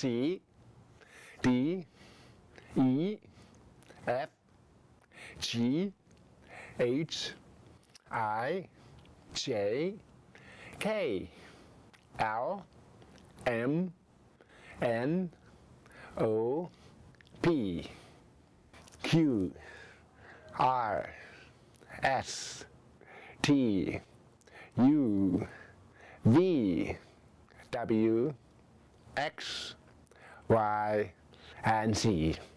C, D, E, F, G, H, I, J, K, L, M, N, O, P, Q, R, S, T, U, V, W, X, Y, and Z.